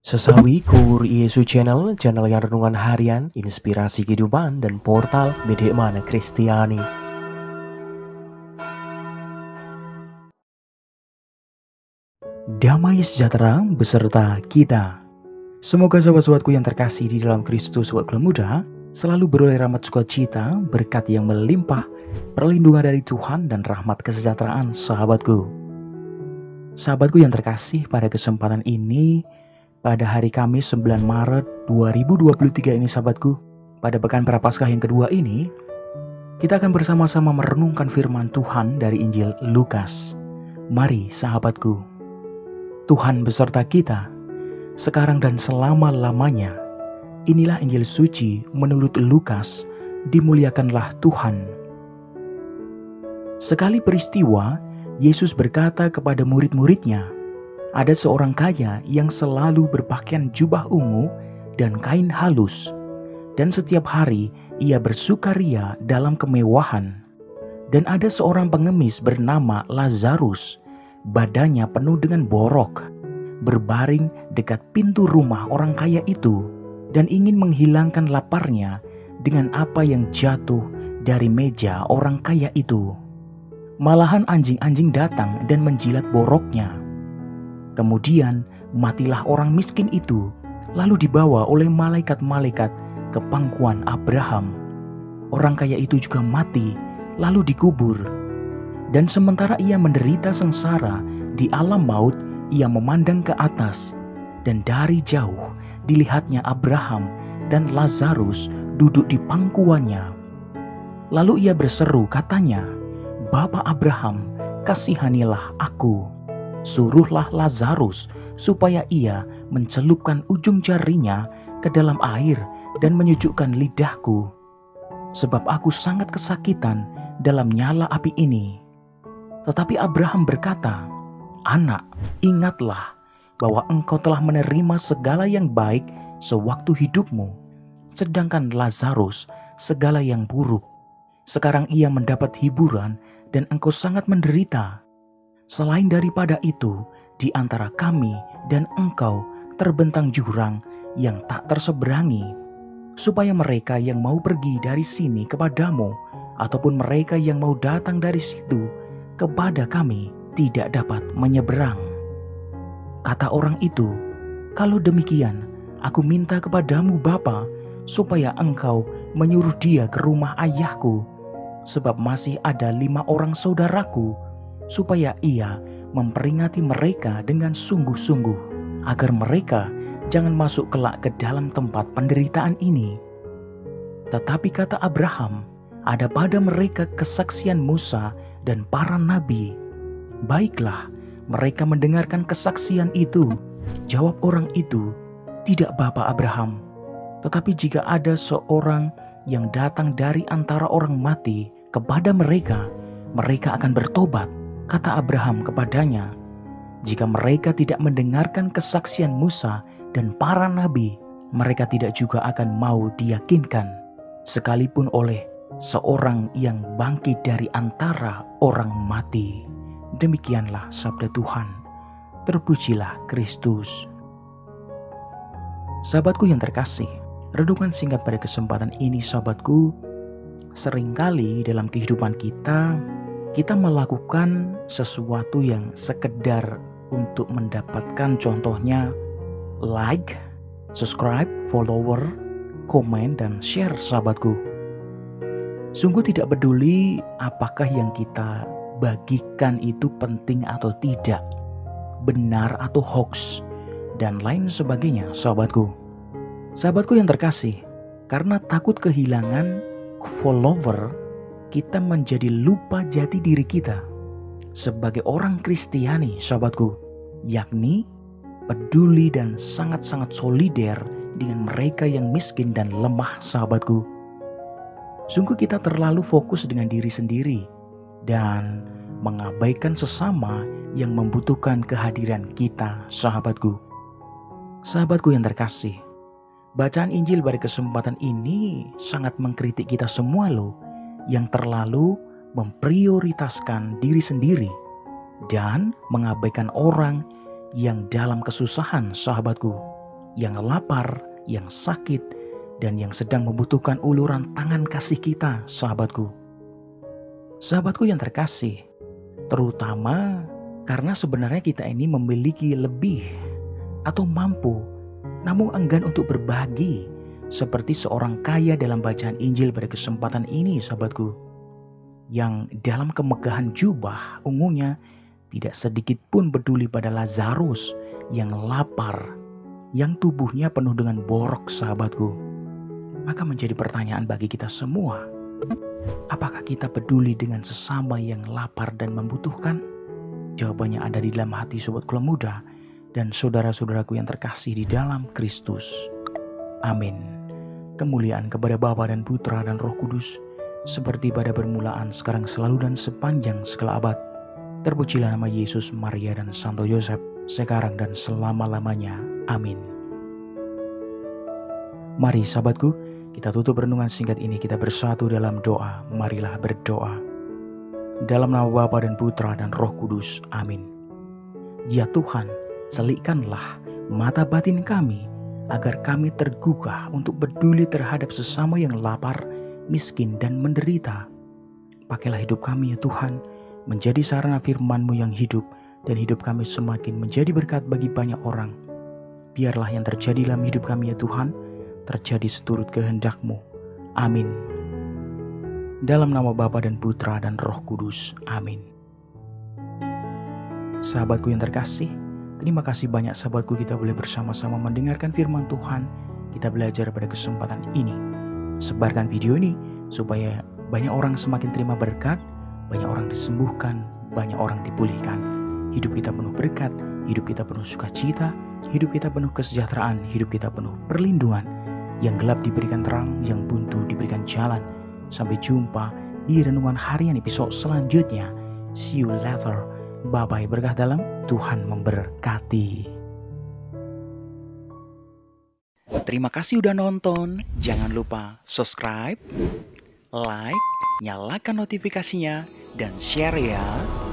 Sesawi Kur Yesu channel yang renungan harian, inspirasi kehidupan, dan portal Media Mana Kristiani. Damai sejahtera beserta kita. Semoga sahabat-sahabatku yang terkasih di dalam Kristus waktu muda selalu beroleh rahmat sukacita, berkat yang melimpah, perlindungan dari Tuhan dan rahmat kesejahteraan sahabatku. Sahabatku yang terkasih, pada kesempatan ini pada hari Kamis 9 Maret 2023 ini sahabatku, pada pekan Prapaskah yang kedua ini, kita akan bersama-sama merenungkan firman Tuhan dari Injil Lukas. Mari sahabatku, Tuhan beserta kita, sekarang dan selama-lamanya. Inilah Injil suci menurut Lukas, dimuliakanlah Tuhan. Sekali peristiwa, Yesus berkata kepada murid-muridnya, ada seorang kaya yang selalu berpakaian jubah ungu dan kain halus, dan setiap hari ia bersukaria dalam kemewahan. Dan ada seorang pengemis bernama Lazarus, badannya penuh dengan borok, berbaring dekat pintu rumah orang kaya itu, dan ingin menghilangkan laparnya dengan apa yang jatuh dari meja orang kaya itu. Malahan anjing-anjing datang dan menjilat boroknya. Kemudian matilah orang miskin itu, lalu dibawa oleh malaikat-malaikat ke pangkuan Abraham. Orang kaya itu juga mati, lalu dikubur. Dan sementara ia menderita sengsara di alam maut, ia memandang ke atas, dan dari jauh dilihatnya Abraham dan Lazarus duduk di pangkuannya. Lalu ia berseru, katanya, "Bapa Abraham, kasihanilah aku. Suruhlah Lazarus supaya ia mencelupkan ujung jarinya ke dalam air dan menyejukkan lidahku, sebab aku sangat kesakitan dalam nyala api ini." Tetapi Abraham berkata, "Anak, ingatlah bahwa engkau telah menerima segala yang baik sewaktu hidupmu, sedangkan Lazarus segala yang buruk. Sekarang ia mendapat hiburan dan engkau sangat menderita. Selain daripada itu, di antara kami dan engkau terbentang jurang yang tak terseberangi, supaya mereka yang mau pergi dari sini kepadamu, ataupun mereka yang mau datang dari situ kepada kami, tidak dapat menyeberang." Kata orang itu, "Kalau demikian, aku minta kepadamu Bapa, supaya engkau menyuruh dia ke rumah ayahku, sebab masih ada 5 orang saudaraku, supaya ia memperingati mereka dengan sungguh-sungguh, agar mereka jangan masuk kelak ke dalam tempat penderitaan ini." Tetapi kata Abraham, "Ada pada mereka kesaksian Musa dan para nabi." "Baiklah, mereka mendengarkan kesaksian itu." Jawab orang itu, "Tidak Bapa Abraham, tetapi jika ada seorang yang datang dari antara orang mati kepada mereka, mereka akan bertobat." Kata Abraham kepadanya, "Jika mereka tidak mendengarkan kesaksian Musa dan para nabi, mereka tidak juga akan mau diyakinkan, sekalipun oleh seorang yang bangkit dari antara orang mati." Demikianlah sabda Tuhan. Terpujilah Kristus. Sahabatku yang terkasih, renungan singkat pada kesempatan ini sahabatku, seringkali dalam kehidupan kita melakukan sesuatu yang sekedar untuk mendapatkan, contohnya like, subscribe, follower, komen, dan share sahabatku. Sungguh tidak peduli apakah yang kita bagikan itu penting atau tidak, benar atau hoax, dan lain sebagainya sahabatku. Sahabatku yang terkasih, karena takut kehilangan follower, kita menjadi lupa jati diri kita sebagai orang Kristiani sahabatku, yakni peduli dan sangat-sangat solider dengan mereka yang miskin dan lemah sahabatku. Sungguh kita terlalu fokus dengan diri sendiri dan mengabaikan sesama yang membutuhkan kehadiran kita sahabatku. Sahabatku yang terkasih, bacaan Injil pada kesempatan ini sangat mengkritik kita semua loh, yang terlalu memprioritaskan diri sendiri dan mengabaikan orang yang dalam kesusahan sahabatku. yang lapar, yang sakit, dan yang sedang membutuhkan uluran tangan kasih kita, sahabatku. Sahabatku yang terkasih, terutama karena sebenarnya kita ini memiliki lebih atau mampu, namun enggan untuk berbagi, seperti seorang kaya dalam bacaan Injil pada kesempatan ini, sahabatku, yang dalam kemegahan jubah ungunya tidak sedikit pun peduli pada Lazarus yang lapar, yang tubuhnya penuh dengan borok, sahabatku. Maka menjadi pertanyaan bagi kita semua, apakah kita peduli dengan sesama yang lapar dan membutuhkan? Jawabannya ada di dalam hati sobatku muda dan saudara-saudaraku yang terkasih di dalam Kristus. Amin. Kemuliaan kepada Bapa dan Putra dan Roh Kudus, seperti pada permulaan, sekarang, selalu, dan sepanjang segala abad. Terpujilah nama Yesus, Maria, dan Santo Yosef, sekarang dan selama-lamanya. Amin. Mari sahabatku, kita tutup renungan singkat ini, kita bersatu dalam doa. Marilah berdoa. Dalam nama Bapa dan Putra dan Roh Kudus. Amin. Ya Tuhan, selikkanlah mata batin kami, agar kami tergugah untuk peduli terhadap sesama yang lapar, miskin, dan menderita. Pakailah hidup kami ya Tuhan, menjadi sarana firman-Mu yang hidup, dan hidup kami semakin menjadi berkat bagi banyak orang. Biarlah yang terjadi dalam hidup kami ya Tuhan, terjadi seturut kehendak-Mu. Amin. Dalam nama Bapa dan Putra dan Roh Kudus. Amin. Sahabatku yang terkasih, terima kasih banyak sahabatku, kita boleh bersama-sama mendengarkan firman Tuhan. Kita belajar pada kesempatan ini. Sebarkan video ini supaya banyak orang semakin terima berkat, banyak orang disembuhkan, banyak orang dipulihkan. Hidup kita penuh berkat, hidup kita penuh sukacita, hidup kita penuh kesejahteraan, hidup kita penuh perlindungan. Yang gelap diberikan terang, yang buntu diberikan jalan. Sampai jumpa di renungan harian episode selanjutnya. See you later. Bye-bye, berkah dalam, Tuhan memberkati. Terima kasih udah nonton. Jangan lupa subscribe, like, nyalakan notifikasinya, dan share ya.